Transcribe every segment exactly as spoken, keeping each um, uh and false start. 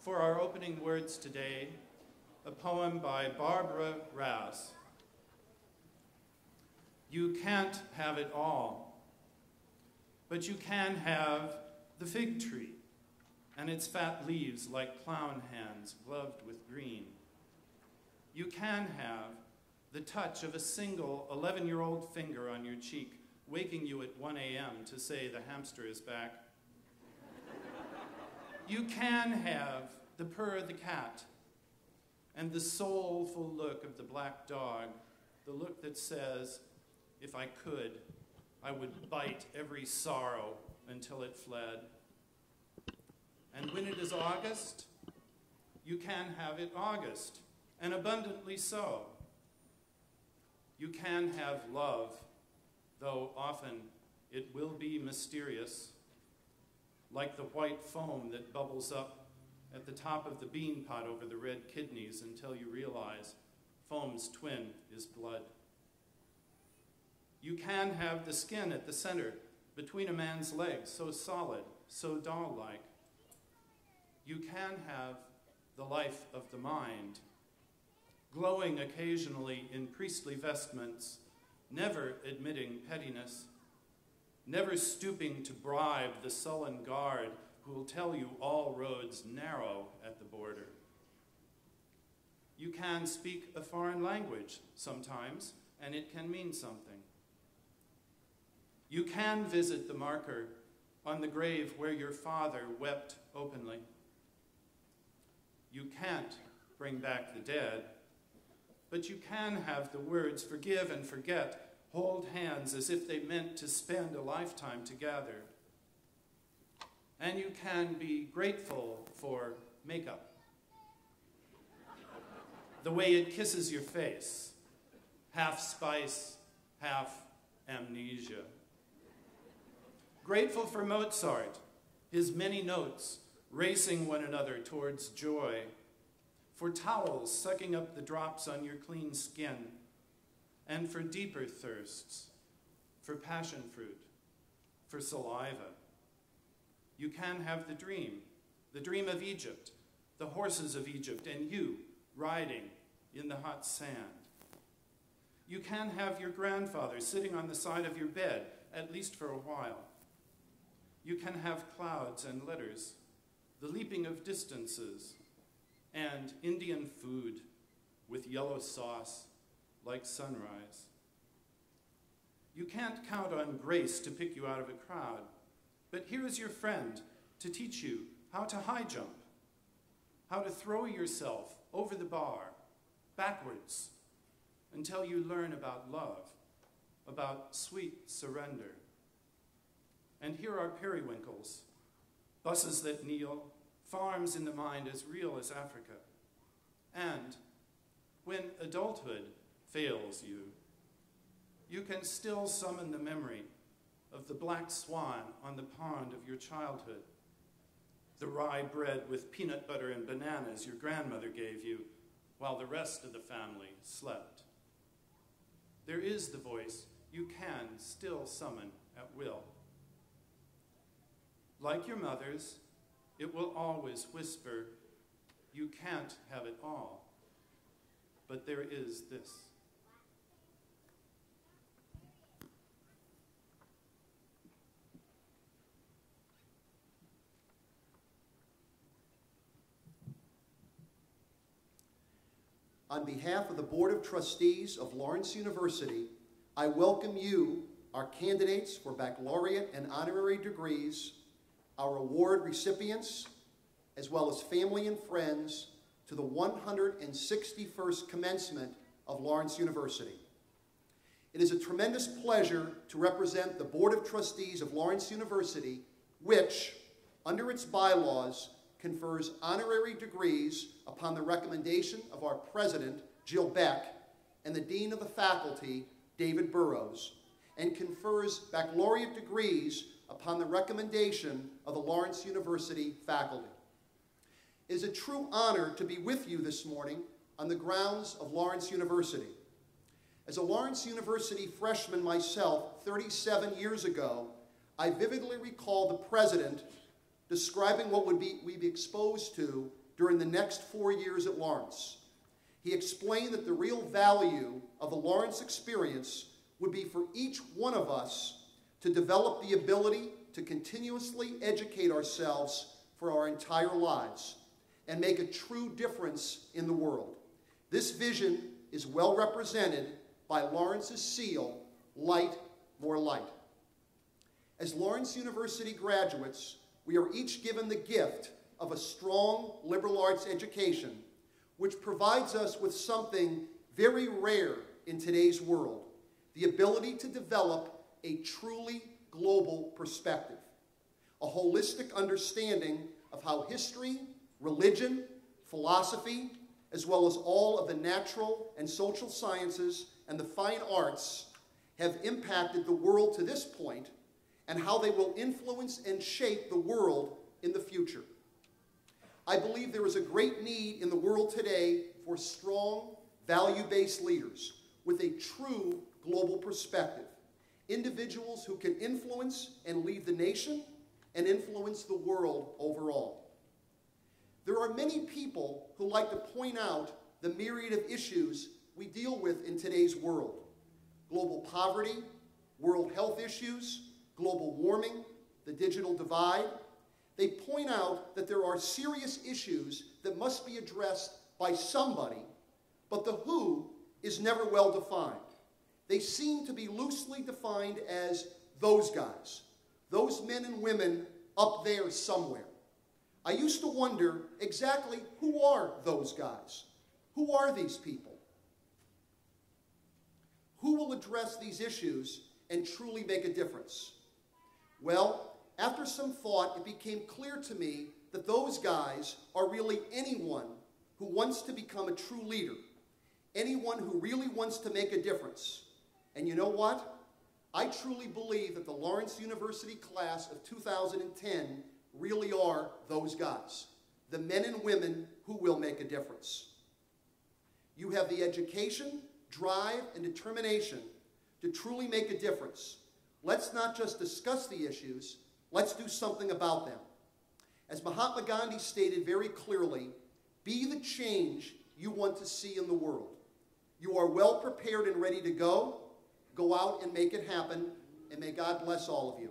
for our opening words today, a poem by Barbara Rass. You can't have it all, but you can have the fig tree and its fat leaves like clown hands gloved with green. You can have the touch of a single eleven-year-old finger on your cheek, waking you at one a m to say the hamster is back. You can have the purr of the cat and the soulful look of the black dog, the look that says, if I could, I would bite every sorrow until it fled. And when it is August, you can have it August, and abundantly so. You can have love, though often it will be mysterious, like the white foam that bubbles up at the top of the bean pot over the red kidneys until you realize foam's twin is blood. You can have the skin at the center between a man's legs, so solid, so doll-like. You can have the life of the mind, glowing occasionally in priestly vestments, never admitting pettiness, never stooping to bribe the sullen guard who will tell you all roads narrow at the border. You can speak a foreign language sometimes, and it can mean something. You can visit the marker on the grave where your father wept openly. You can't bring back the dead, but you can have the words forgive and forget hold hands as if they meant to spend a lifetime together. And you can be grateful for makeup, the way it kisses your face, half spice, half amnesia. Grateful for Mozart, his many notes racing one another towards joy, for towels sucking up the drops on your clean skin, and for deeper thirsts, for passion fruit, for saliva. You can have the dream, the dream of Egypt, the horses of Egypt, and you riding in the hot sand. You can have your grandfather sitting on the side of your bed, at least for a while. You can have clouds and letters, the leaping of distances, and Indian food with yellow sauce like sunrise. You can't count on grace to pick you out of a crowd, but here is your friend to teach you how to high jump, how to throw yourself over the bar, backwards, until you learn about love, about sweet surrender. And here are periwinkles, buses that kneel, farms in the mind as real as Africa. And when adulthood fails you, you can still summon the memory of the black swan on the pond of your childhood, the rye bread with peanut butter and bananas your grandmother gave you while the rest of the family slept. There is the voice you can still summon at will. Like your mother's, it will always whisper, you can't have it all, but there is this. On behalf of the Board of Trustees of Lawrence University, I welcome you, our candidates for baccalaureate and honorary degrees, our award recipients, as well as family and friends, to the one hundred sixty-first commencement of Lawrence University. It is a tremendous pleasure to represent the Board of Trustees of Lawrence University, which, under its bylaws, confers honorary degrees upon the recommendation of our president, Jill Beck, and the dean of the faculty, David Burrows, and confers baccalaureate degrees upon the recommendation of the Lawrence University faculty. It is a true honor to be with you this morning on the grounds of Lawrence University. As a Lawrence University freshman myself thirty-seven years ago, I vividly recall the president describing what would be, we'd be exposed to during the next four years at Lawrence. He explained that the real value of the Lawrence experience would be for each one of us to develop the ability to continuously educate ourselves for our entire lives and make a true difference in the world. This vision is well represented by Lawrence's seal, Light, More Light. As Lawrence University graduates, we are each given the gift of a strong liberal arts education, which provides us with something very rare in today's world, the ability to develop a truly global perspective, a holistic understanding of how history, religion, philosophy, as well as all of the natural and social sciences and the fine arts have impacted the world to this point, and how they will influence and shape the world in the future. I believe there is a great need in the world today for strong, value-based leaders with a true global perspective, individuals who can influence and lead the nation and influence the world overall. There are many people who like to point out the myriad of issues we deal with in today's world: global poverty, world health issues, global warming, the digital divide. They point out that there are serious issues that must be addressed by somebody, but the who is never well defined. They seem to be loosely defined as those guys, those men and women up there somewhere. I used to wonder exactly who are those guys? Who are these people? Who will address these issues and truly make a difference? Well, after some thought, it became clear to me that those guys are really anyone who wants to become a true leader, anyone who really wants to make a difference. And you know what? I truly believe that the Lawrence University class of two thousand ten really are those guys, the men and women who will make a difference. You have the education, drive, and determination to truly make a difference. Let's not just discuss the issues, let's do something about them. As Mahatma Gandhi stated very clearly, be the change you want to see in the world. You are well prepared and ready to go. Go out and make it happen, and may God bless all of you.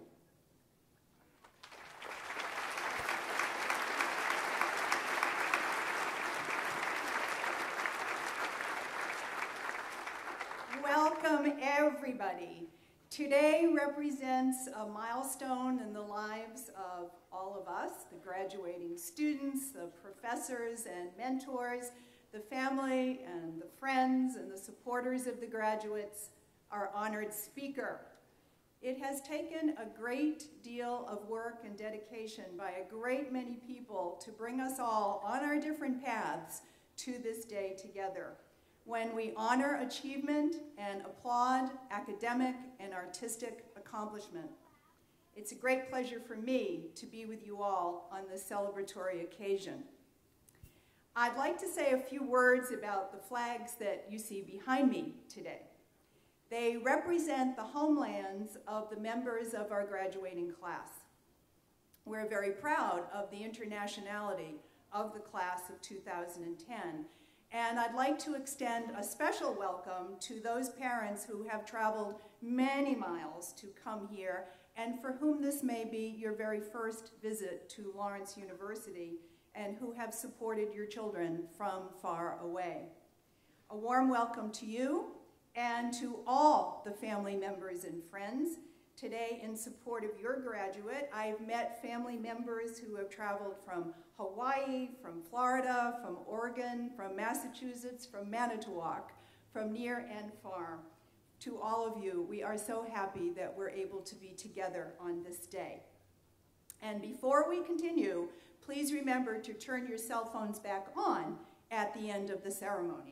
Welcome, everybody. Today represents a milestone in the lives of all of us, the graduating students, the professors and mentors, the family and the friends and the supporters of the graduates, our honored speaker. It has taken a great deal of work and dedication by a great many people to bring us all on our different paths to this day together, when we honor achievement and applaud academic and artistic accomplishment. It's a great pleasure for me to be with you all on this celebratory occasion. I'd like to say a few words about the flags that you see behind me today. They represent the homelands of the members of our graduating class. We're very proud of the internationality of the class of two thousand ten. And I'd like to extend a special welcome to those parents who have traveled many miles to come here and for whom this may be your very first visit to Lawrence University and who have supported your children from far away. A warm welcome to you and to all the family members and friends. Today, in support of your graduate, I've met family members who have traveled from Hawaii, from Florida, from Oregon, from Massachusetts, from Manitowoc, from near and far. To all of you, we are so happy that we're able to be together on this day. And before we continue, please remember to turn your cell phones back on at the end of the ceremony.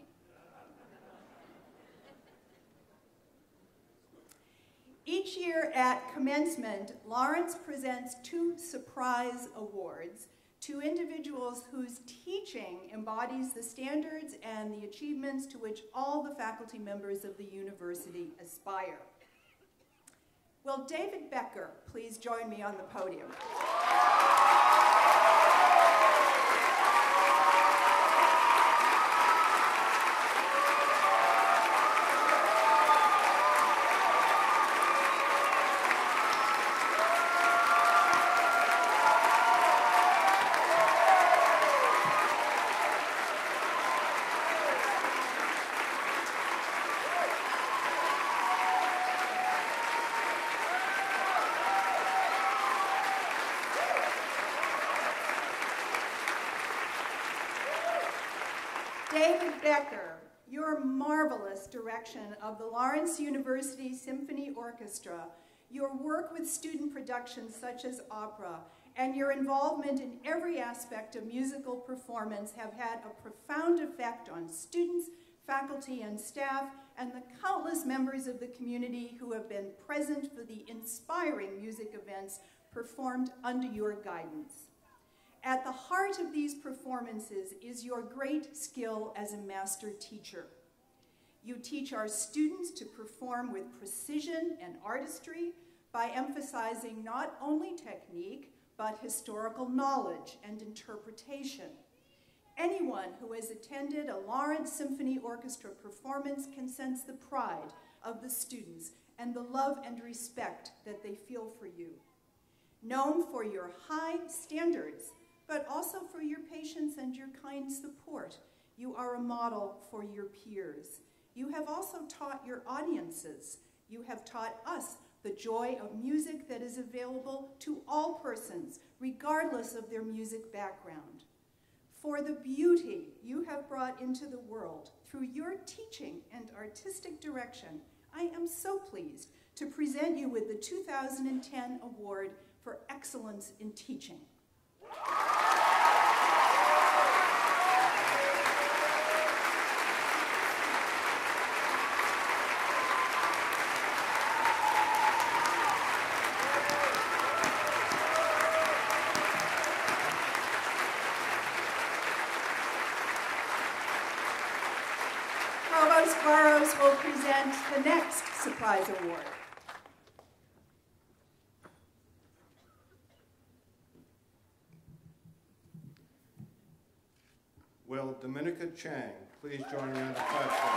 Each year at commencement, Lawrence presents two surprise awards to individuals whose teaching embodies the standards and the achievements to which all the faculty members of the university aspire. Will David Becker please join me on the podium? David Becker, your marvelous direction of the Lawrence University Symphony Orchestra, your work with student productions such as opera, and your involvement in every aspect of musical performance have had a profound effect on students, faculty, and staff, and the countless members of the community who have been present for the inspiring music events performed under your guidance. At the heart of these performances is your great skill as a master teacher. You teach our students to perform with precision and artistry by emphasizing not only technique, but historical knowledge and interpretation. Anyone who has attended a Lawrence Symphony Orchestra performance can sense the pride of the students and the love and respect that they feel for you. Known for your high standards, but also for your patience and your kind support, you are a model for your peers. You have also taught your audiences. You have taught us the joy of music that is available to all persons, regardless of their music background. For the beauty you have brought into the world through your teaching and artistic direction, I am so pleased to present you with the two thousand ten Award for Excellence in Teaching. Provost Burrows will present the next surprise award. Will Dominica Chang please join me on the platform?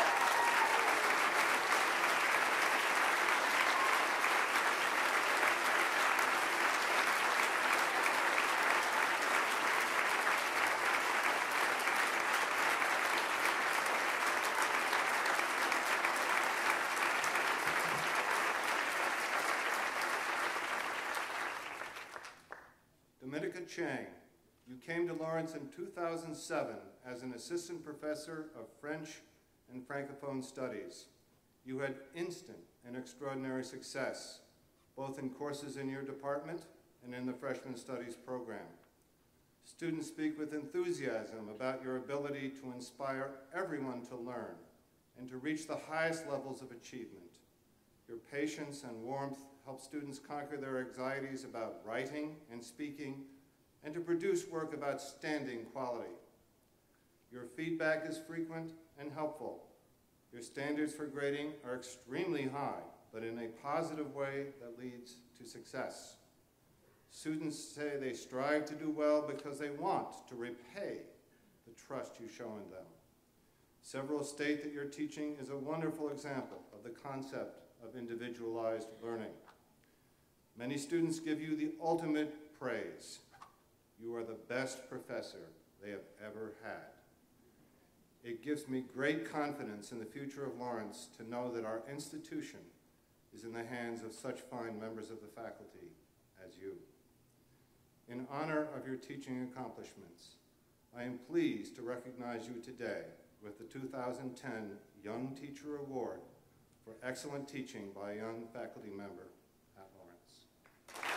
Dominica Chang, you came to Lawrence in two thousand seven as an assistant professor of French and Francophone studies. You had instant and extraordinary success, both in courses in your department and in the freshman studies program. Students speak with enthusiasm about your ability to inspire everyone to learn and to reach the highest levels of achievement. Your patience and warmth help students conquer their anxieties about writing and speaking and to produce work of outstanding quality. Your feedback is frequent and helpful. Your standards for grading are extremely high, but in a positive way that leads to success. Students say they strive to do well because they want to repay the trust you show in them. Several state that your teaching is a wonderful example of the concept of individualized learning. Many students give you the ultimate praise. You are the best professor they have ever had. It gives me great confidence in the future of Lawrence to know that our institution is in the hands of such fine members of the faculty as you. In honor of your teaching accomplishments, I am pleased to recognize you today with the two thousand ten Young Teacher Award for excellent teaching by a young faculty member at Lawrence.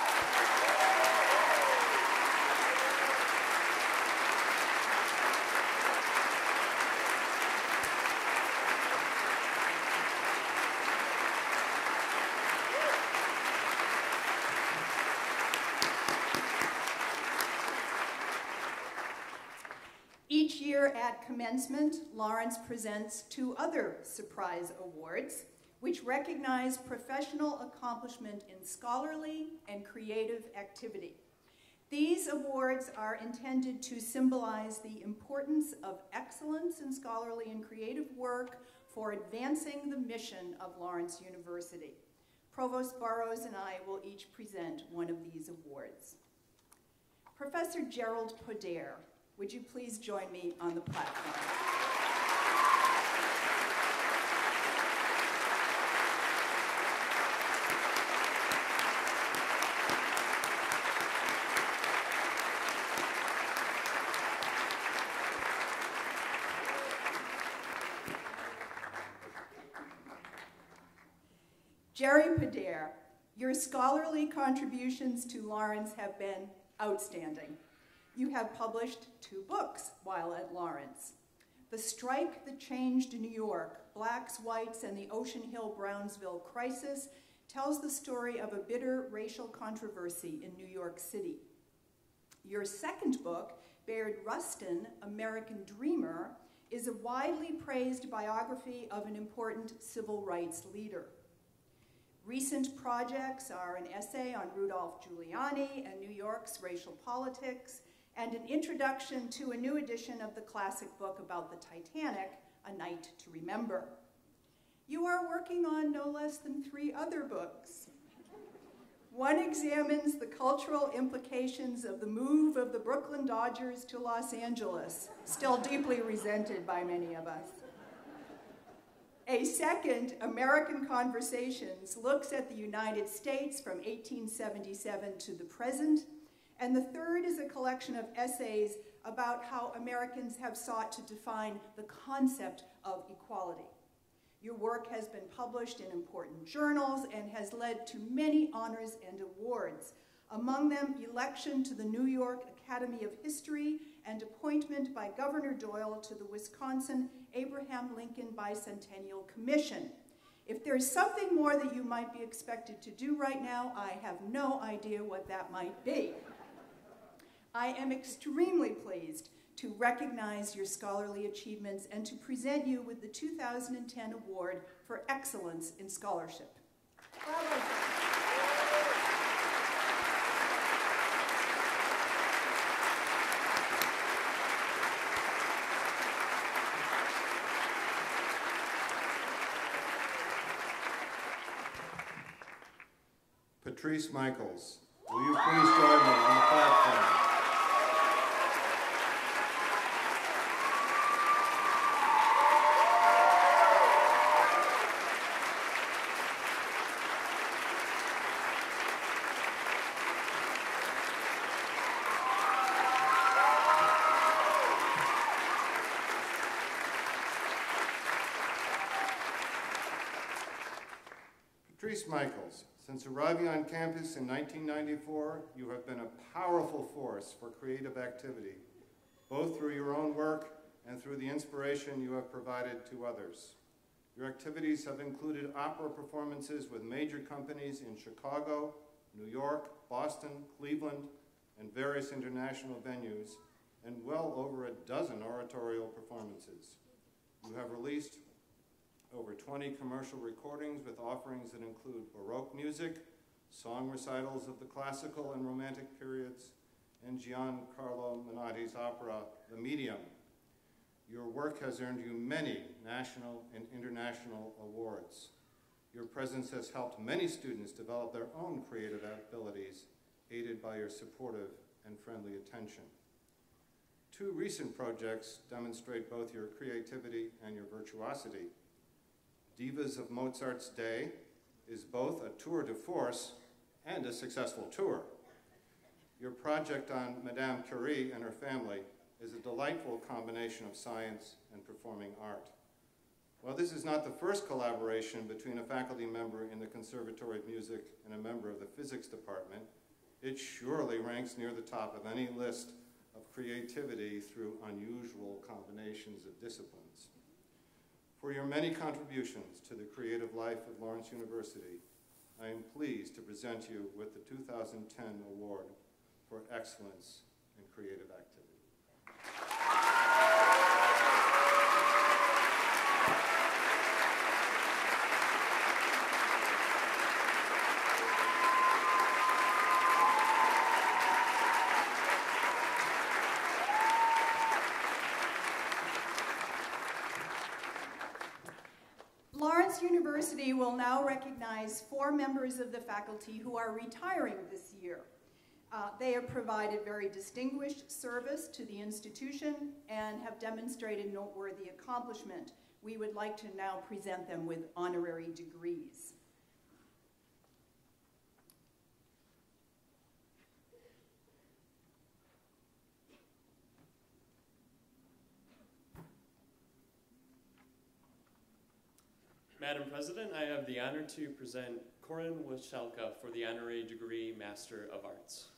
Each year at commencement, Lawrence presents two other surprise awards, which recognize professional accomplishment in scholarly and creative activity. These awards are intended to symbolize the importance of excellence in scholarly and creative work for advancing the mission of Lawrence University. Provost Burrows and I will each present one of these awards. Professor Gerald Podair, would you please join me on the platform? Jerry Padair, your scholarly contributions to Lawrence have been outstanding. You have published two books while at Lawrence. The Strike That Changed New York, Blacks, Whites, and the Ocean Hill-Brownsville Crisis tells the story of a bitter racial controversy in New York City. Your second book, Bayard Rustin, American Dreamer, is a widely praised biography of an important civil rights leader. Recent projects are an essay on Rudolph Giuliani and New York's racial politics, and an introduction to a new edition of the classic book about the Titanic, A Night to Remember. You are working on no less than three other books. One examines the cultural implications of the move of the Brooklyn Dodgers to Los Angeles, still deeply resented by many of us. A second, American Conversations, looks at the United States from eighteen seventy-seven to the present. And the third is a collection of essays about how Americans have sought to define the concept of equality. Your work has been published in important journals and has led to many honors and awards, among them election to the New York Academy of History and appointment by Governor Doyle to the Wisconsin Abraham Lincoln Bicentennial Commission. If there's something more that you might be expected to do right now, I have no idea what that might be. I am extremely pleased to recognize your scholarly achievements and to present you with the two thousand ten Award for Excellence in Scholarship. Bravo. Patrice Michaels, will you please join me on the platform? Patrice Michaels, since arriving on campus in nineteen ninety-four, you have been a powerful force for creative activity, both through your own work and through the inspiration you have provided to others. Your activities have included opera performances with major companies in Chicago, New York, Boston, Cleveland, and various international venues, and well over a dozen oratorial performances. You have released over twenty commercial recordings with offerings that include Baroque music, song recitals of the classical and romantic periods, and Giancarlo Menotti's opera, The Medium. Your work has earned you many national and international awards. Your presence has helped many students develop their own creative abilities, aided by your supportive and friendly attention. Two recent projects demonstrate both your creativity and your virtuosity. Divas of Mozart's Day is both a tour de force and a successful tour. Your project on Madame Curie and her family is a delightful combination of science and performing art. While this is not the first collaboration between a faculty member in the Conservatory of Music and a member of the physics department, it surely ranks near the top of any list of creativity through unusual combinations of disciplines. For your many contributions to the creative life of Lawrence University, I am pleased to present you with the two thousand ten Award for Excellence in Creative Activity. Lawrence University will now recognize four members of the faculty who are retiring this year. Uh, they have provided very distinguished service to the institution and have demonstrated noteworthy accomplishment. We would like to now present them with honorary degrees. Madam President, I have the honor to present Corinne Wachelka for the honorary degree Master of Arts.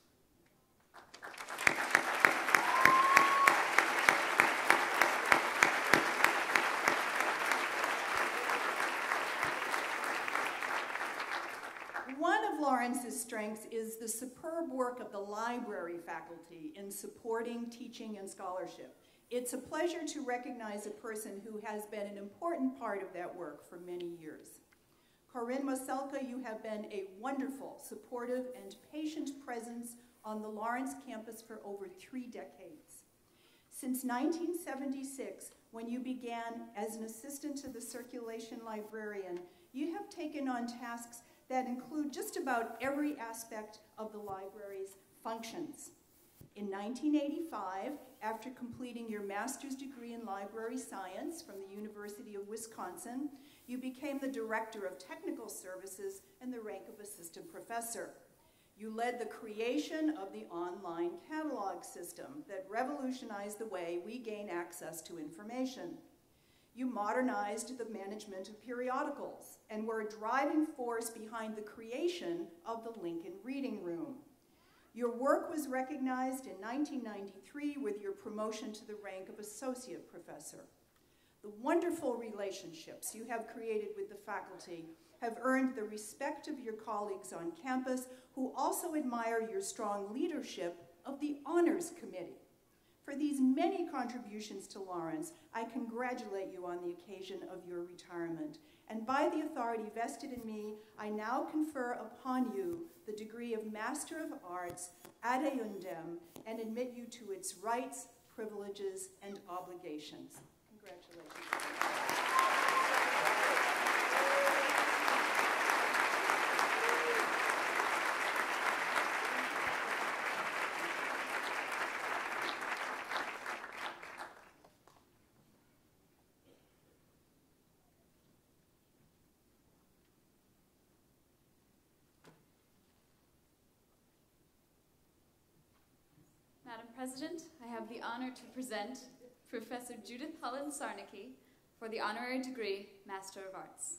One of Lawrence's strengths is the superb work of the library faculty in supporting teaching and scholarship. It's a pleasure to recognize a person who has been an important part of that work for many years. Corinne Wachelka, you have been a wonderful, supportive, and patient presence on the Lawrence campus for over three decades. Since nineteen seventy-six, when you began as an assistant to the circulation librarian, you have taken on tasks that include just about every aspect of the library's functions. In nineteen eighty-five, after completing your master's degree in library science from the University of Wisconsin, you became the director of technical services and the rank of assistant professor. You led the creation of the online catalog system that revolutionized the way we gain access to information. You modernized the management of periodicals and were a driving force behind the creation of the Lincoln Reading Room. Your work was recognized in nineteen ninety-three with your promotion to the rank of associate professor. The wonderful relationships you have created with the faculty have earned the respect of your colleagues on campus, who also admire your strong leadership of the Honors Committee. For these many contributions to Lawrence, I congratulate you on the occasion of your retirement. And by the authority vested in me, I now confer upon you the degree of Master of Arts ad eundem and admit you to its rights, privileges, and obligations. Congratulations. Madam President, I have the honor to present Professor Judith Holland-Sarnecki for the honorary degree Master of Arts.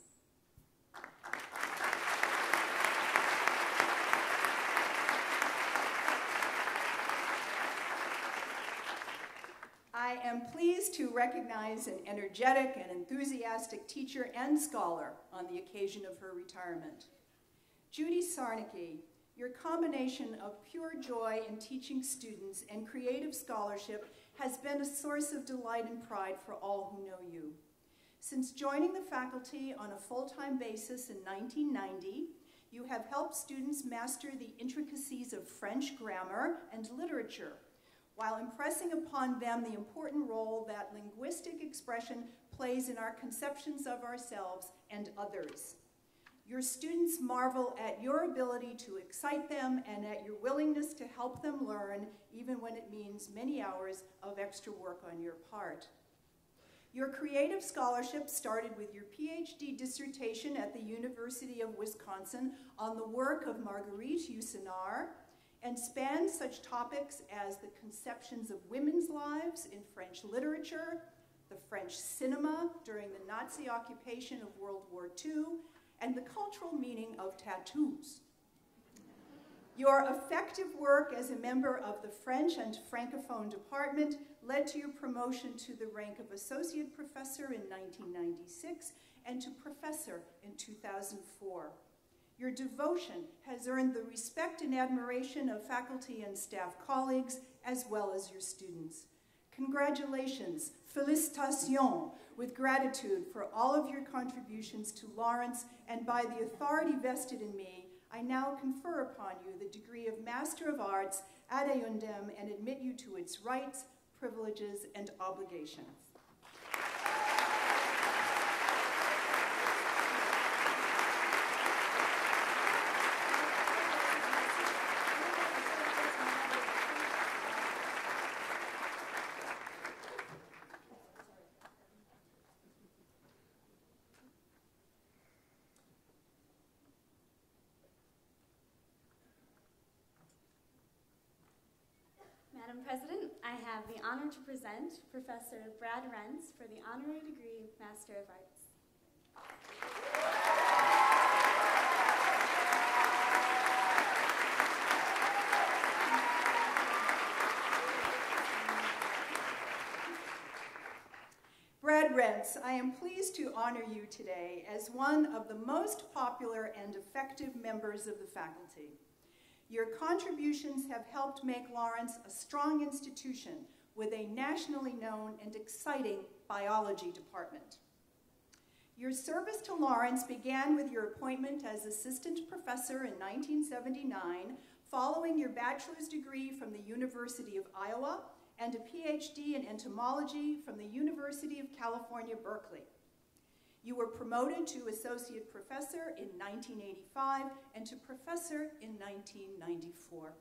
I am pleased to recognize an energetic and enthusiastic teacher and scholar on the occasion of her retirement. Judy Sarnecki, your combination of pure joy in teaching students and creative scholarship has been a source of delight and pride for all who know you. Since joining the faculty on a full-time basis in nineteen ninety, you have helped students master the intricacies of French grammar and literature, while impressing upon them the important role that linguistic expression plays in our conceptions of ourselves and others. Your students marvel at your ability to excite them and at your willingness to help them learn, even when it means many hours of extra work on your part. Your creative scholarship started with your PhD dissertation at the University of Wisconsin on the work of Marguerite Yourcenar, and spans such topics as the conceptions of women's lives in French literature, the French cinema during the Nazi occupation of World War Two, and the cultural meaning of tattoos. Your effective work as a member of the French and Francophone department led to your promotion to the rank of associate professor in nineteen ninety-six and to professor in two thousand four. Your devotion has earned the respect and admiration of faculty and staff colleagues, as well as your students. Congratulations, félicitations, with gratitude for all of your contributions to Lawrence, and by the authority vested in me, I now confer upon you the degree of Master of Arts ad eundem and admit you to its rights, privileges, and obligations. Madam President, I have the honor to present Professor Brad Renz for the honorary degree Master of Arts. Brad Rentz, I am pleased to honor you today as one of the most popular and effective members of the faculty. Your contributions have helped make Lawrence a strong institution with a nationally known and exciting biology department. Your service to Lawrence began with your appointment as assistant professor in nineteen seventy-nine, following your bachelor's degree from the University of Iowa and a P H D in entomology from the University of California, Berkeley. You were promoted to associate professor in nineteen eighty-five and to professor in nineteen ninety-four.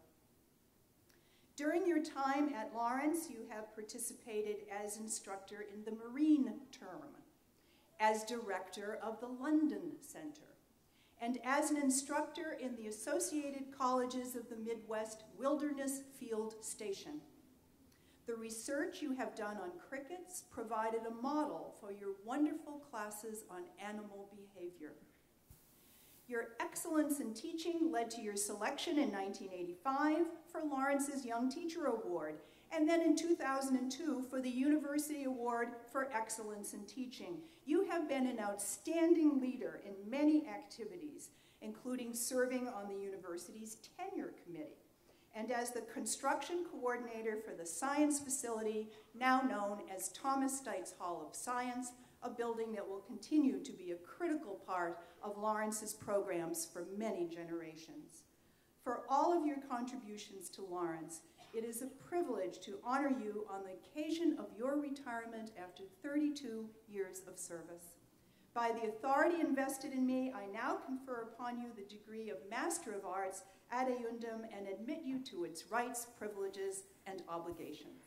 During your time at Lawrence, you have participated as instructor in the Marine Term, as director of the London Center, and as an instructor in the Associated Colleges of the Midwest Wilderness Field Station. The research you have done on crickets provided a model for your wonderful classes on animal behavior. Your excellence in teaching led to your selection in nineteen eighty-five for Lawrence's Young Teacher Award, and then in two thousand two for the University Award for Excellence in Teaching. You have been an outstanding leader in many activities, including serving on the university's tenure committee, and as the construction coordinator for the science facility, now known as Thomas Stites Hall of Science, a building that will continue to be a critical part of Lawrence's programs for many generations. For all of your contributions to Lawrence, it is a privilege to honor you on the occasion of your retirement after thirty-two years of service. By the authority invested in me, I now confer upon you the degree of Master of Arts ad eundem and admit you to its rights, privileges, and obligations.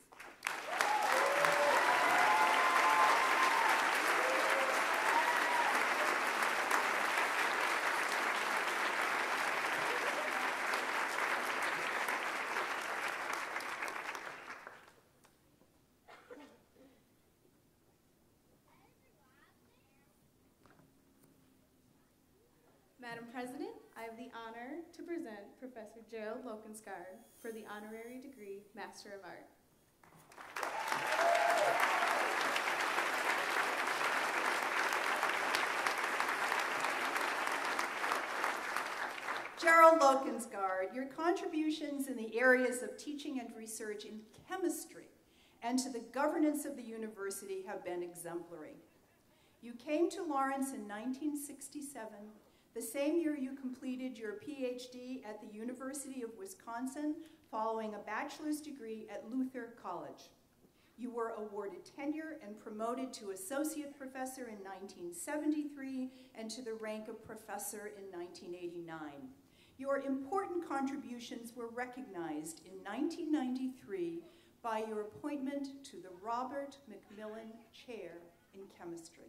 Madam President, I have the honor to present Professor Gerald Lokenskar for the honorary degree Master of Art. Gerald Lokenskar, your contributions in the areas of teaching and research in chemistry and to the governance of the university have been exemplary. You came to Lawrence in nineteen sixty-seven, the same year you completed your P H D at the University of Wisconsin, following a bachelor's degree at Luther College. You were awarded tenure and promoted to associate professor in nineteen seventy-three and to the rank of professor in nineteen eighty-nine. Your important contributions were recognized in nineteen ninety-three by your appointment to the Robert McMillan Chair in Chemistry.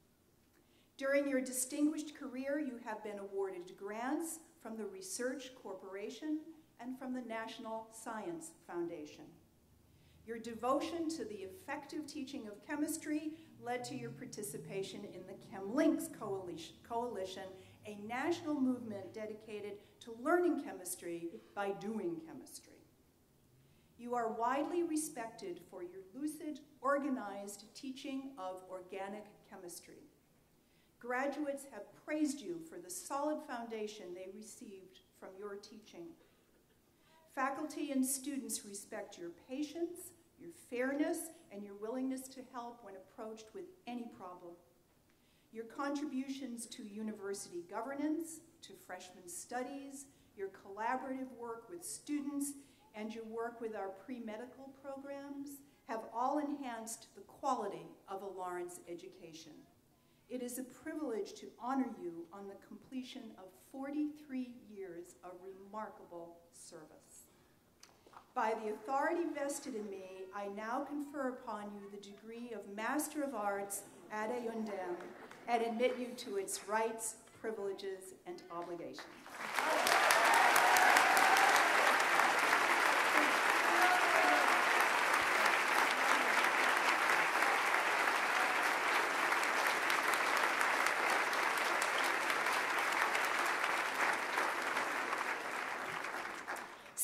During your distinguished career, you have been awarded grants from the Research Corporation and from the National Science Foundation. Your devotion to the effective teaching of chemistry led to your participation in the ChemLinks Coalition, a national movement dedicated to learning chemistry by doing chemistry. You are widely respected for your lucid, organized teaching of organic chemistry. Graduates have praised you for the solid foundation they received from your teaching. Faculty and students respect your patience, your fairness, and your willingness to help when approached with any problem. Your contributions to university governance, to freshman studies, your collaborative work with students, and your work with our pre-medical programs have all enhanced the quality of a Lawrence education. It is a privilege to honor you on the completion of forty-three years of remarkable service. By the authority vested in me, I now confer upon you the degree of Master of Arts ad eundem and admit you to its rights, privileges, and obligations.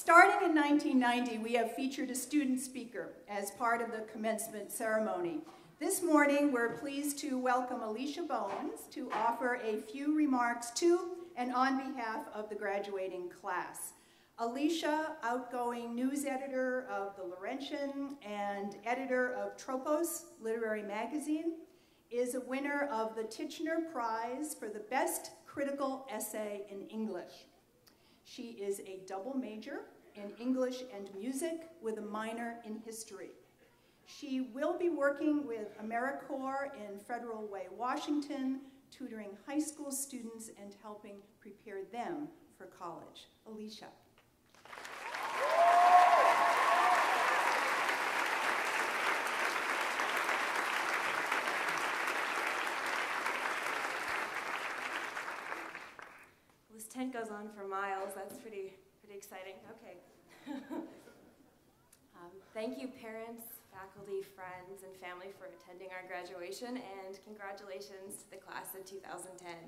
Starting in nineteen ninety, we have featured a student speaker as part of the commencement ceremony. This morning, we're pleased to welcome Alicia Bowens to offer a few remarks to and on behalf of the graduating class. Alicia, outgoing news editor of The Laurentian and editor of Tropos Literary Magazine, is a winner of the Tichenor Prize for the Best Critical Essay in English. She is a double major in English and music with a minor in history. She will be working with AmeriCorps in Federal Way, Washington, tutoring high school students and helping prepare them for college. Alicia. This tent goes on for miles. That's pretty, pretty exciting. Okay. um, thank you, parents, faculty, friends, and family for attending our graduation, and congratulations to the class of two thousand ten.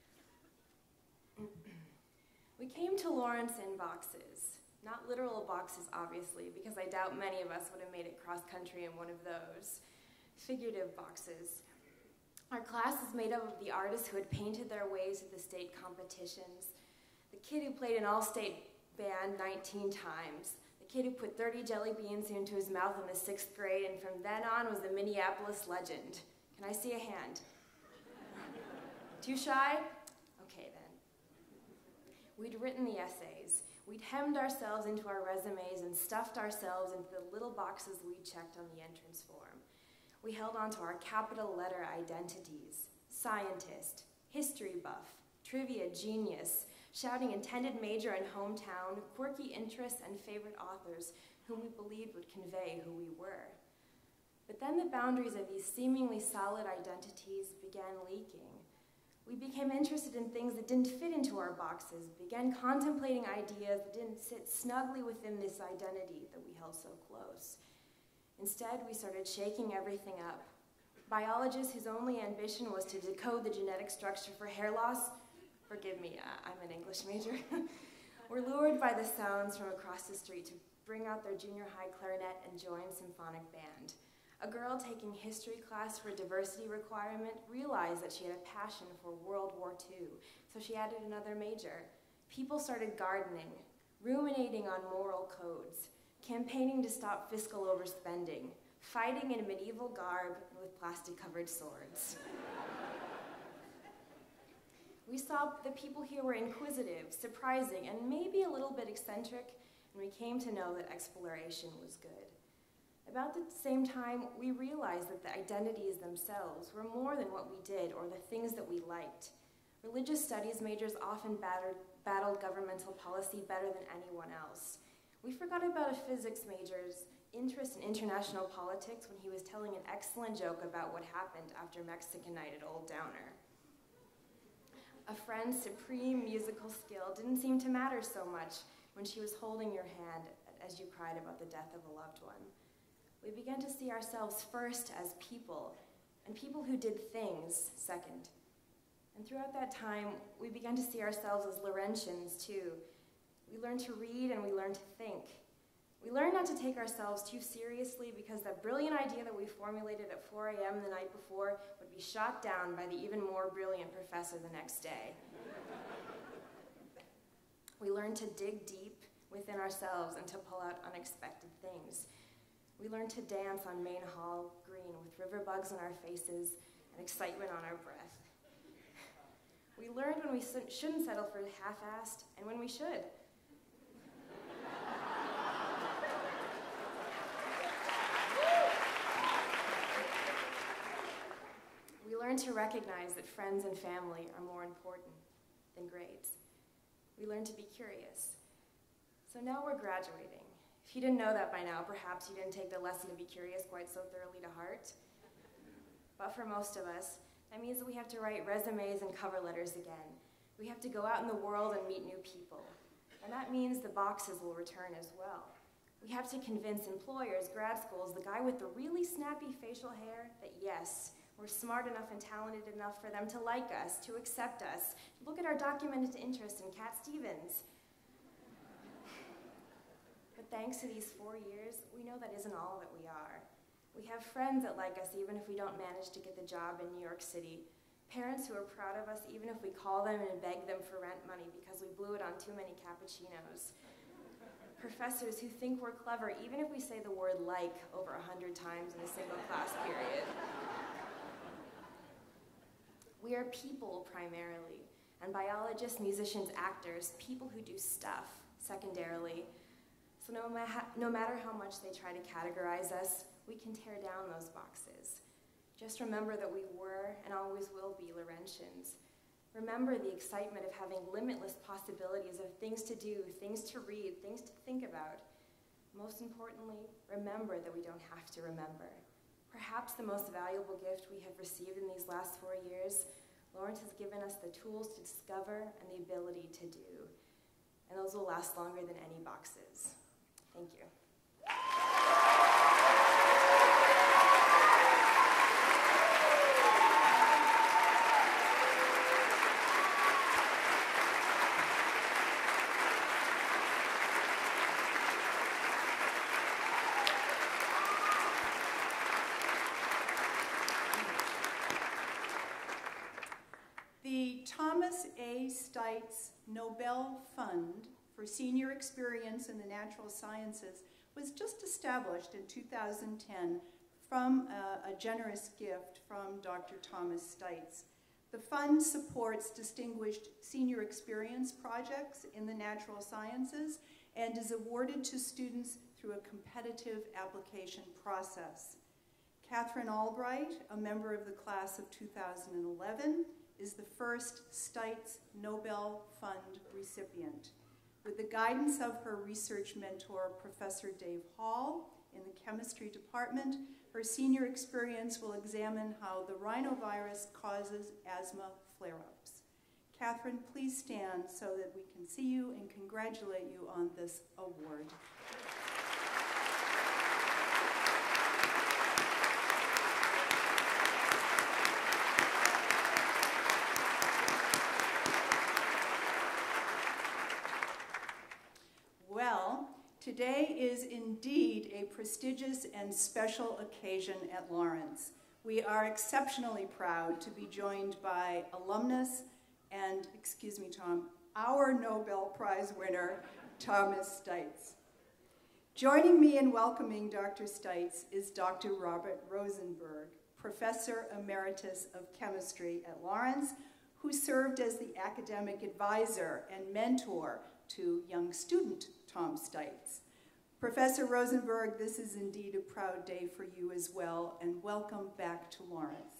We came to Lawrence in boxes. Not literal boxes, obviously, because I doubt many of us would have made it cross-country in one of those. Figurative boxes. Our class is made up of the artists who had painted their ways to the state competitions, the kid who played an all-state band nineteen times, the kid who put thirty jelly beans into his mouth in the sixth grade, and from then on was the Minneapolis legend. Can I see a hand? Too shy? Okay then. We'd written the essays. We'd hemmed ourselves into our resumes and stuffed ourselves into the little boxes we checked on the entrance form. We held on to our capital letter identities: scientist, history buff, trivia genius, shouting intended major and hometown, quirky interests, and favorite authors whom we believed would convey who we were. But then the boundaries of these seemingly solid identities began leaking. We became interested in things that didn't fit into our boxes, began contemplating ideas that didn't sit snugly within this identity that we held so close. Instead, we started shaking everything up. Biologists whose only ambition was to decode the genetic structure for hair loss, forgive me, I'm an English major, were lured by the sounds from across the street to bring out their junior high clarinet and join symphonic band. A girl taking history class for diversity requirement realized that she had a passion for World War Two, so she added another major. People started gardening, ruminating on moral codes, campaigning to stop fiscal overspending, fighting in medieval garb with plastic-covered swords. We saw that people here were inquisitive, surprising, and maybe a little bit eccentric, and we came to know that exploration was good. About the same time, we realized that the identities themselves were more than what we did or the things that we liked. Religious studies majors often battered, battled governmental policy better than anyone else. We forgot about a physics major's interest in international politics when he was telling an excellent joke about what happened after Mexican night at Old Downer. A friend's supreme musical skill didn't seem to matter so much when she was holding your hand as you cried about the death of a loved one. We began to see ourselves first as people, and people who did things second. And throughout that time, we began to see ourselves as Laurentians too. We learned to read and we learned to think. We learned not to take ourselves too seriously because that brilliant idea that we formulated at four A M the night before would be shot down by the even more brilliant professor the next day. We learned to dig deep within ourselves and to pull out unexpected things. We learned to dance on Main Hall Green with river bugs on our faces and excitement on our breath. We learned when we shouldn't settle for half-assed and when we should. We learned to recognize that friends and family are more important than grades. We learned to be curious. So now we're graduating. If you didn't know that by now, perhaps you didn't take the lesson to be curious quite so thoroughly to heart. But for most of us, that means that we have to write resumes and cover letters again. We have to go out in the world and meet new people. And that means the boxes will return as well. We have to convince employers, grad schools, the guy with the really snappy facial hair that yes, we're smart enough and talented enough for them to like us, to accept us, to look at our documented interest in Cat Stevens. thanks to these four years, we know that isn't all that we are. We have friends that like us even if we don't manage to get the job in New York City. Parents who are proud of us even if we call them and beg them for rent money because we blew it on too many cappuccinos. Professors who think we're clever even if we say the word like over a hundred times in a single class period. We are people primarily, and biologists, musicians, actors, people who do stuff secondarily. So no, ma no matter how much they try to categorize us, we can tear down those boxes. Just remember that we were and always will be Laurentians. Remember the excitement of having limitless possibilities of things to do, things to read, things to think about. Most importantly, remember that we don't have to remember. Perhaps the most valuable gift we have received in these last four years, Lawrence has given us the tools to discover and the ability to do. And those will last longer than any boxes. Thank you. The Thomas A. Stites Nobel Fund for Senior Experience in the Natural Sciences was just established in two thousand ten from a, a generous gift from Doctor Thomas Stites. The fund supports distinguished senior experience projects in the natural sciences and is awarded to students through a competitive application process. Catherine Albright, a member of the class of two thousand eleven, is the first Stites Nobel Fund recipient. With the guidance of her research mentor, Professor Dave Hall, in the chemistry department, her senior experience will examine how the rhinovirus causes asthma flare-ups. Catherine, please stand so that we can see you and congratulate you on this award. Well, today is indeed a prestigious and special occasion at Lawrence. We are exceptionally proud to be joined by alumnus and, excuse me, Tom, our Nobel Prize winner, Thomas Stites. Joining me in welcoming Doctor Stites is Doctor Robert Rosenberg, Professor Emeritus of Chemistry at Lawrence, who served as the academic advisor and mentor to young student Tom Stites. Professor Rosenberg, this is indeed a proud day for you as well, and welcome back to Lawrence.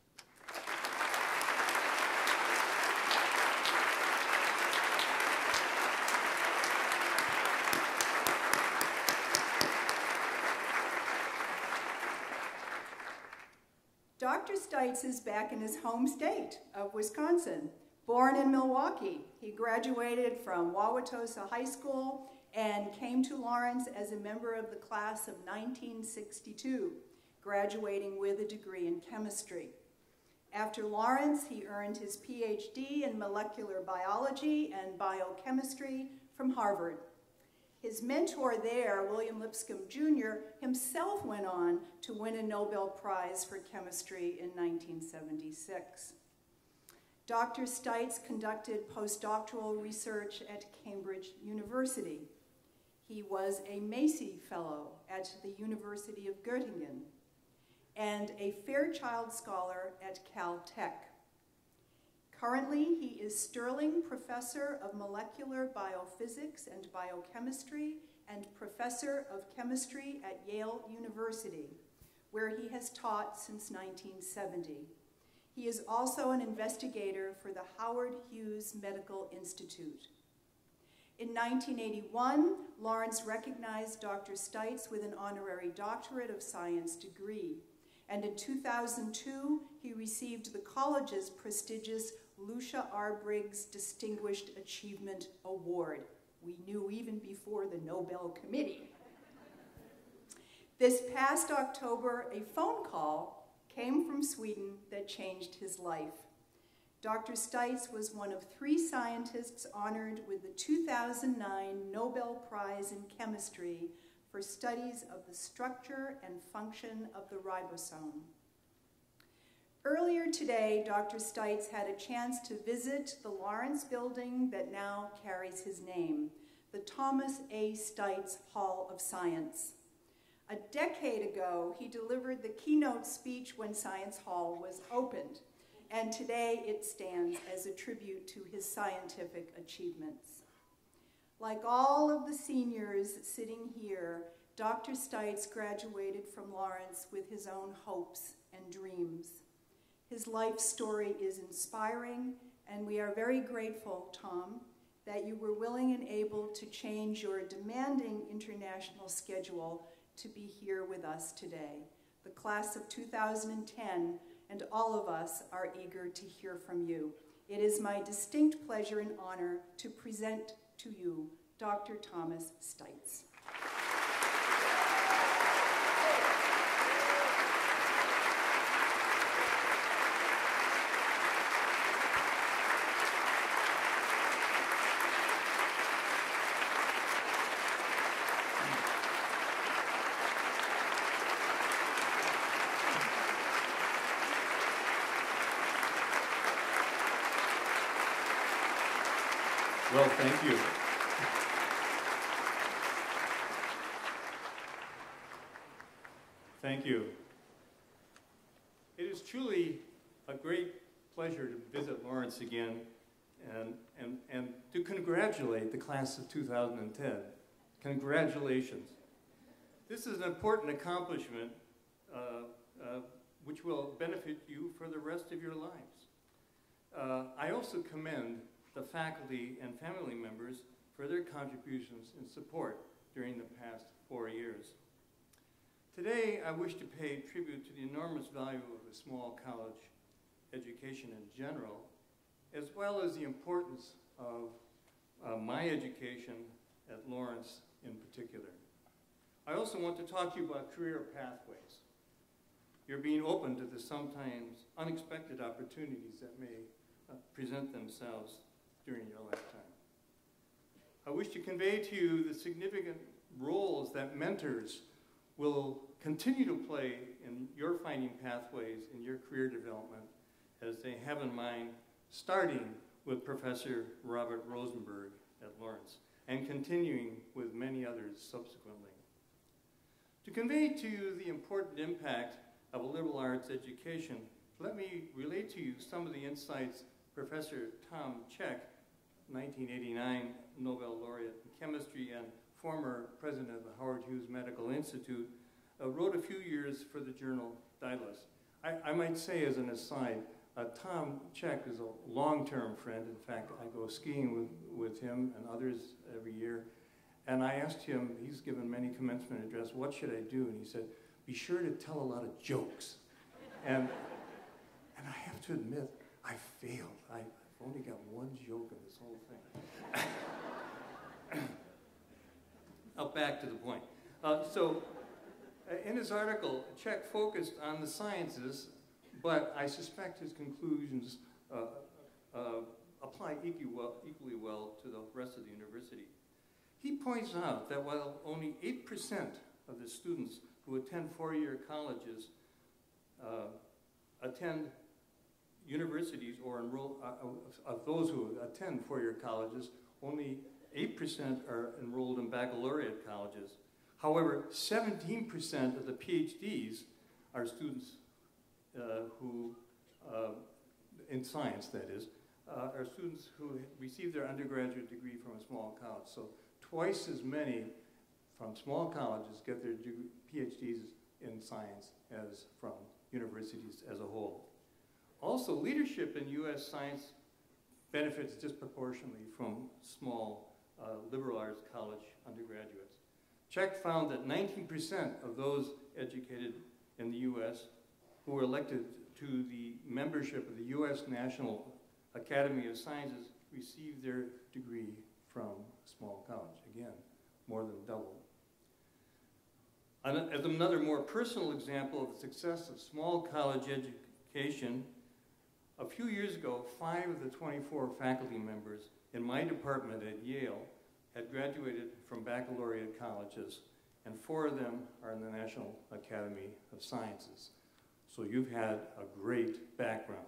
Doctor Stites is back in his home state of Wisconsin. Born in Milwaukee, he graduated from Wauwatosa High School and came to Lawrence as a member of the class of nineteen sixty-two, graduating with a degree in chemistry. After Lawrence, he earned his P H D in molecular biology and biochemistry from Harvard. His mentor there, William Lipscomb Junior, himself went on to win a Nobel Prize for chemistry in nineteen seventy-six. Doctor Stites conducted postdoctoral research at Cambridge University. He was a Macy Fellow at the University of Göttingen and a Fairchild Scholar at Caltech. Currently, he is Sterling Professor of Molecular Biophysics and Biochemistry and Professor of Chemistry at Yale University, where he has taught since nineteen seventy. He is also an investigator for the Howard Hughes Medical Institute. In nineteen eighty-one, Lawrence recognized Doctor Stites with an honorary doctorate of science degree, and in two thousand two, he received the college's prestigious Lucia R. Briggs Distinguished Achievement Award. We knew even before the Nobel Committee. This past October, a phone call came from Sweden that changed his life. Doctor Stites was one of three scientists honored with the two thousand nine Nobel Prize in Chemistry for studies of the structure and function of the ribosome. Earlier today, Doctor Stites had a chance to visit the Lawrence building that now carries his name, the Thomas A. Stites Hall of Science. A decade ago, he delivered the keynote speech when Science Hall was opened, and today it stands as a tribute to his scientific achievements. Like all of the seniors sitting here, Doctor Stites graduated from Lawrence with his own hopes and dreams. His life story is inspiring, and we are very grateful, Tom, that you were willing and able to change your demanding international schedule to be here with us today. The class of two thousand ten and all of us are eager to hear from you. It is my distinct pleasure and honor to present to you Doctor Thomas Stites. Well, thank you. Thank you. It is truly a great pleasure to visit Lawrence again and, and, and to congratulate the class of two thousand ten. Congratulations. This is an important accomplishment uh, uh, which will benefit you for the rest of your lives. Uh, I also commend the faculty and family members for their contributions and support during the past four years. Today, I wish to pay tribute to the enormous value of a small college education in general, as well as the importance of uh, my education at Lawrence in particular. I also want to talk to you about career pathways. You're being open to the sometimes unexpected opportunities that may uh, present themselves during your lifetime. I wish to convey to you the significant roles that mentors will continue to play in your finding pathways in your career development as they have in mind, starting with Professor Robert Rosenberg at Lawrence and continuing with many others subsequently. To convey to you the important impact of a liberal arts education, let me relate to you some of the insights Professor Tom Cech, nineteen eighty-nine Nobel laureate in chemistry and former president of the Howard Hughes Medical Institute, uh, wrote a few years for the journal Daedalus. I, I might say as an aside, uh, Tom Cech is a long-term friend. In fact, I go skiing with, with him and others every year. And I asked him, he's given many commencement addresses, what should I do? And he said, be sure to tell a lot of jokes. and, and I have to admit, I failed. I, I've only got one joke in this whole thing. Now back to the point. Uh, so uh, in his article, Cech focused on the sciences, but I suspect his conclusions uh, uh, apply equally well, equally well to the rest of the university. He points out that while only eight percent of the students who attend four-year colleges uh, attend universities or enroll, uh, of those who attend four-year colleges, only eight percent are enrolled in baccalaureate colleges. However, seventeen percent of the PhDs are students uh, who, uh, in science that is, uh, are students who receive their undergraduate degree from a small college. So twice as many from small colleges get their PhDs in science as from universities as a whole. Also, leadership in U S science benefits disproportionately from small uh, liberal arts college undergraduates. Cech found that nineteen percent of those educated in the U S who were elected to the membership of the U S National Academy of Sciences received their degree from a small college. Again, more than double. As another more personal example of the success of small college education, A few years ago, five of the twenty-four faculty members in my department at Yale had graduated from baccalaureate colleges, and four of them are in the National Academy of Sciences. So you've had a great background.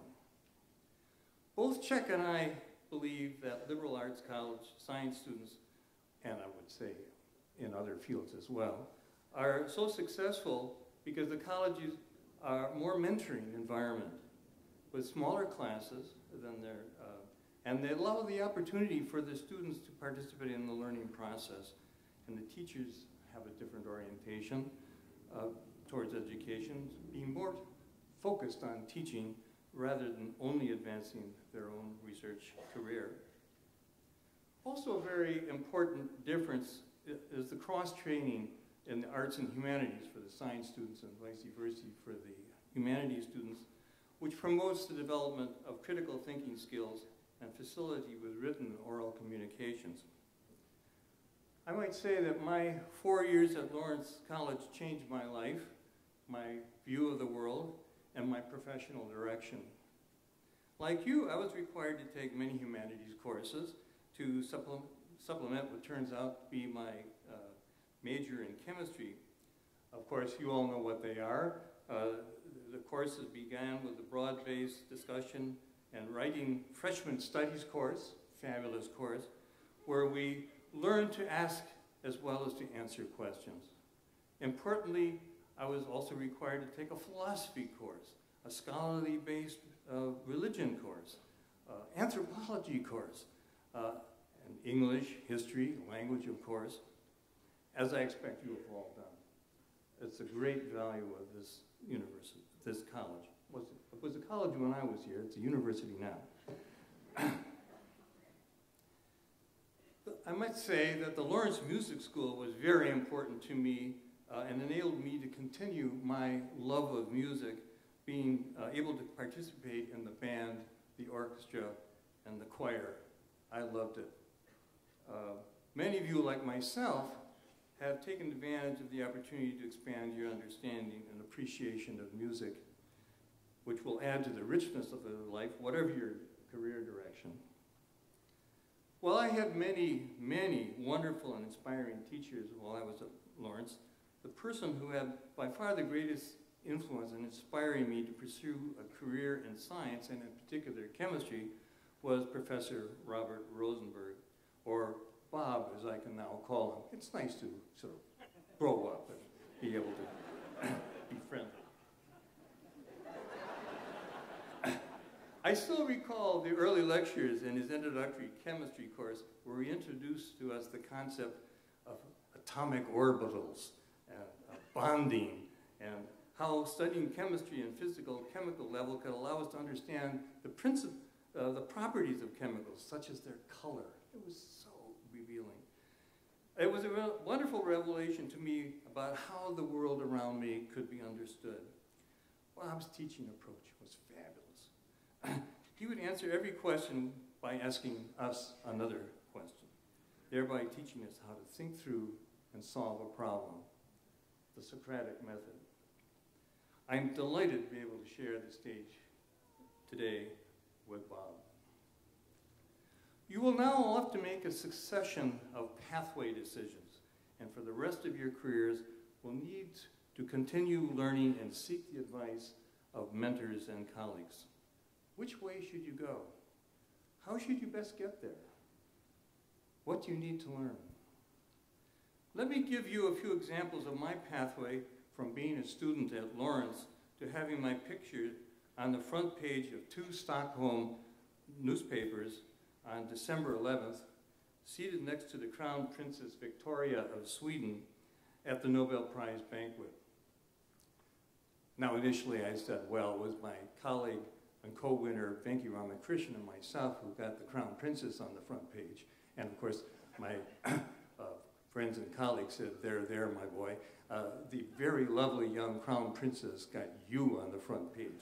Both Chuck and I believe that liberal arts college science students, and I would say in other fields as well, are so successful because the colleges are more mentoring environment with smaller classes than their, uh, and they allow the opportunity for the students to participate in the learning process. And the teachers have a different orientation uh, towards education, being more focused on teaching rather than only advancing their own research career. Also a very important difference is the cross-training in the arts and humanities for the science students and vice versa for the humanities students, which promotes the development of critical thinking skills and facility with written and oral communications. I might say that my four years at Lawrence College changed my life, my view of the world, and my professional direction. Like you, I was required to take many humanities courses to supple supplement what turns out to be my uh, major in chemistry. Of course, you all know what they are. Uh, the courses began with a broad-based discussion and writing freshman studies course, fabulous course, where we learned to ask as well as to answer questions. Importantly, I was also required to take a philosophy course, a scholarly-based uh, religion course, uh, anthropology course, uh, and English, history, language, of course, as I expect you have all done. It's a great value of this university, this college. It was, it was a college when I was here, it's a university now. I might say that the Lawrence Music School was very important to me uh, and enabled me to continue my love of music, being uh, able to participate in the band, the orchestra, and the choir. I loved it. Uh, many of you, like myself, have taken advantage of the opportunity to expand your understanding and appreciation of music, which will add to the richness of your life, whatever your career direction. Well, I had many, many wonderful and inspiring teachers while I was at Lawrence. The person who had by far the greatest influence in inspiring me to pursue a career in science, and in particular chemistry, was Professor Robert Rosenberg, or Bob, as I can now call him. It's nice to sort of grow up and be able to be friendly. I still recall the early lectures in his introductory chemistry course where he introduced to us the concept of atomic orbitals and uh, bonding, and how studying chemistry and physical chemical level could allow us to understand the princip uh, the properties of chemicals, such as their color. It was so revealing. It was a re wonderful revelation to me about how the world around me could be understood. Bob's teaching approach was fabulous. He would answer every question by asking us another question, thereby teaching us how to think through and solve a problem, the Socratic method. I'm delighted to be able to share the stage today with Bob. You will now have to make a succession of pathway decisions, and for the rest of your careers will need to continue learning and seek the advice of mentors and colleagues. Which way should you go? How should you best get there? What do you need to learn? Let me give you a few examples of my pathway from being a student at Lawrence to having my picture on the front page of two Stockholm newspapers on December eleventh, seated next to the Crown Princess Victoria of Sweden at the Nobel Prize banquet. Now, initially I said, well, it was my colleague and co-winner Venki Ramakrishnan and myself who got the Crown Princess on the front page. And of course, my uh, friends and colleagues said, there, there, my boy. Uh, the very lovely young Crown Princess got you on the front page.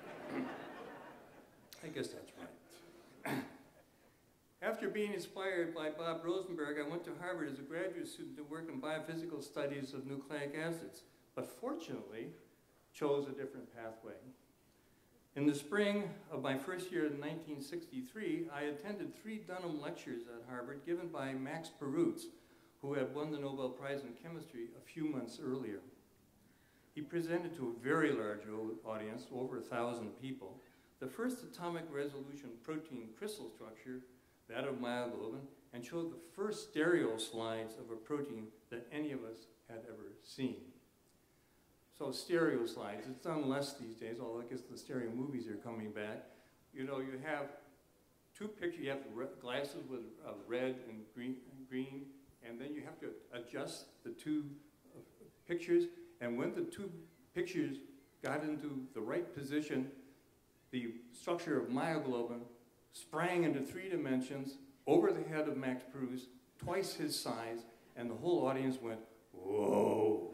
I guess that's right. After being inspired by Bob Rosenberg, I went to Harvard as a graduate student to work in biophysical studies of nucleic acids, but fortunately chose a different pathway. In the spring of my first year in nineteen sixty-three, I attended three Dunham lectures at Harvard given by Max Perutz, who had won the Nobel Prize in Chemistry a few months earlier. He presented to a very large audience, over a thousand people, the first atomic resolution protein crystal structure, that of myoglobin, and showed the first stereo slides of a protein that any of us had ever seen. So stereo slides, it's done less these days, although I guess the stereo movies are coming back. You know, you have two pictures, you have the glasses with uh, red and green, green, and then you have to adjust the two uh, pictures, and when the two pictures got into the right position, the structure of myoglobin sprang into three dimensions over the head of Max Perutz, twice his size, and the whole audience went, whoa.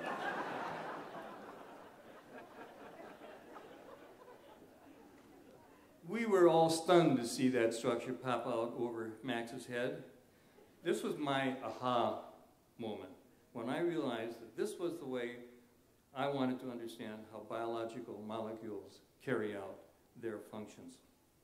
We were all stunned to see that structure pop out over Max's head. This was my aha moment, when I realized that this was the way I wanted to understand how biological molecules carry out their functions.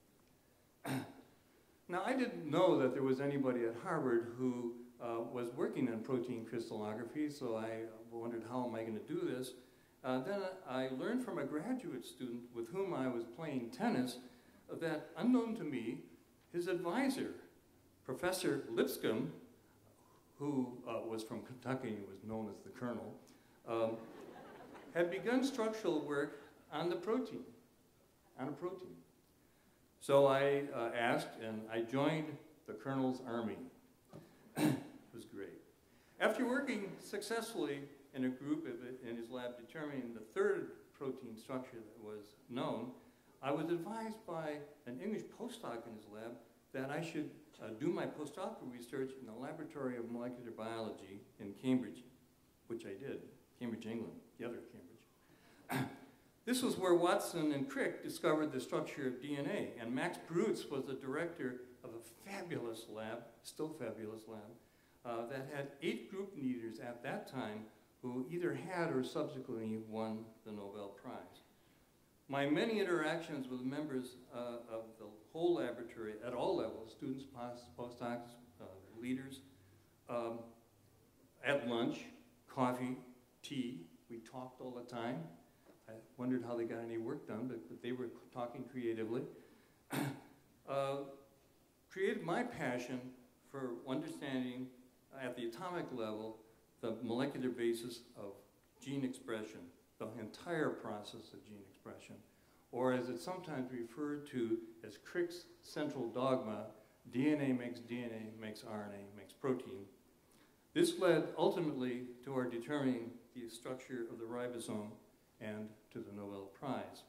Now, I didn't know that there was anybody at Harvard who uh, was working in protein crystallography, so I wondered, how am I going to do this? Uh, then I learned from a graduate student with whom I was playing tennis that, unknown to me, his advisor, Professor Lipscomb, who uh, was from Kentucky and was known as the Colonel, um, had begun structural work on the protein, on a protein. So I uh, asked, and I joined the Colonel's army. It was great. After working successfully in a group of it, in his lab determining the third protein structure that was known, I was advised by an English postdoc in his lab that I should uh, do my postdoctoral research in the Laboratory of Molecular Biology in Cambridge, which I did, Cambridge, England, the other Cambridge. This was where Watson and Crick discovered the structure of D N A, and Max Perutz was the director of a fabulous lab, still fabulous lab, uh, that had eight group leaders at that time who either had or subsequently won the Nobel Prize. My many interactions with members uh, of the whole laboratory at all levels, students, post postdocs, uh, leaders, um, at lunch, coffee, tea, we talked all the time. I wondered how they got any work done, but, but they were talking creatively. uh, created my passion for understanding at the atomic level the molecular basis of gene expression, the entire process of gene expression, or as it's sometimes referred to as Crick's central dogma, D N A makes D N A, makes R N A, makes protein. This led ultimately to our determining the structure of the ribosome and to the Nobel Prize.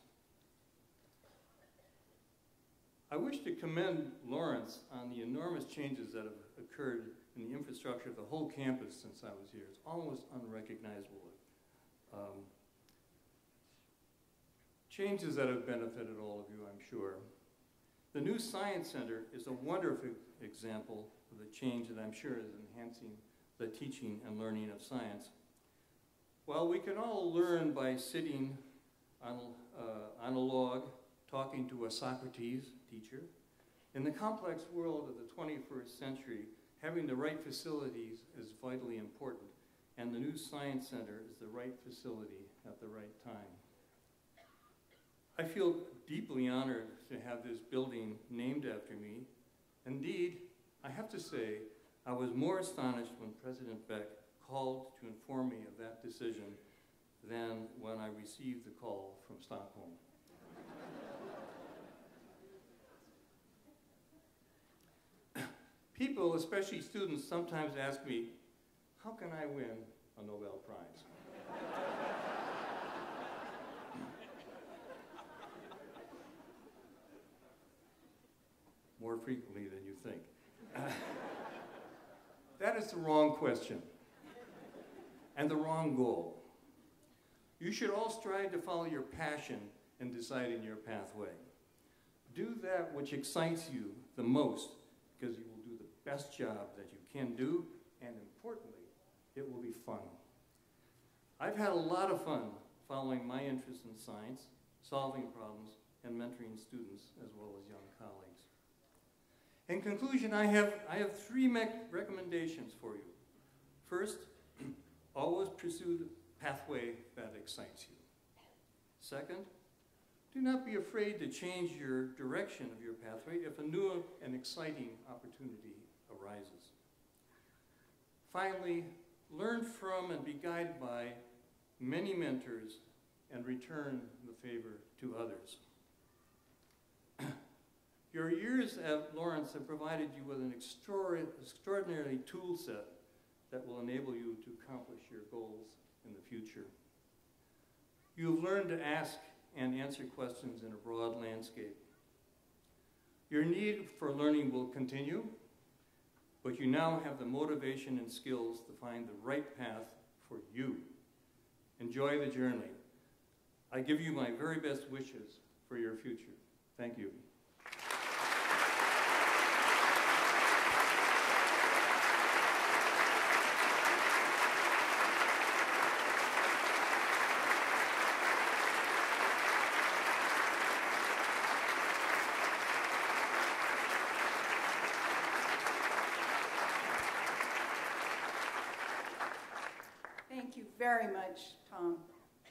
I wish to commend Lawrence on the enormous changes that have occurred in the infrastructure of the whole campus since I was here. It's almost unrecognizable. Um, changes that have benefited all of you, I'm sure. The new Science Center is a wonderful example of the change that I'm sure is enhancing the teaching and learning of science. While we can all learn by sitting on, uh, on a log, talking to a Socrates teacher, in the complex world of the twenty-first century, having the right facilities is vitally important, and the new Science Center is the right facility at the right time. I feel deeply honored to have this building named after me. Indeed, I have to say, I was more astonished when President Beck called to inform me of that decision than when I received the call from Stockholm. People, especially students, sometimes ask me, how can I win a Nobel Prize? More frequently than you think. Uh, that is the wrong question and the wrong goal. You should all strive to follow your passion in deciding your pathway. Do that which excites you the most, because you will do the best job that you can do, and importantly, it will be fun. I've had a lot of fun following my interest in science, solving problems, and mentoring students as well as young colleagues. In conclusion, I have, I have three recommendations for you. First, always pursue the pathway that excites you. Second, do not be afraid to change your direction of your pathway if a new and exciting opportunity arises. Finally, learn from and be guided by many mentors and return the favor to others. Your years at Lawrence have provided you with an extraordinary tool set that will enable you to accomplish your goals in the future. You have learned to ask and answer questions in a broad landscape. Your need for learning will continue, but you now have the motivation and skills to find the right path for you. Enjoy the journey. I give you my very best wishes for your future. Thank you. Thank you very much, Tom.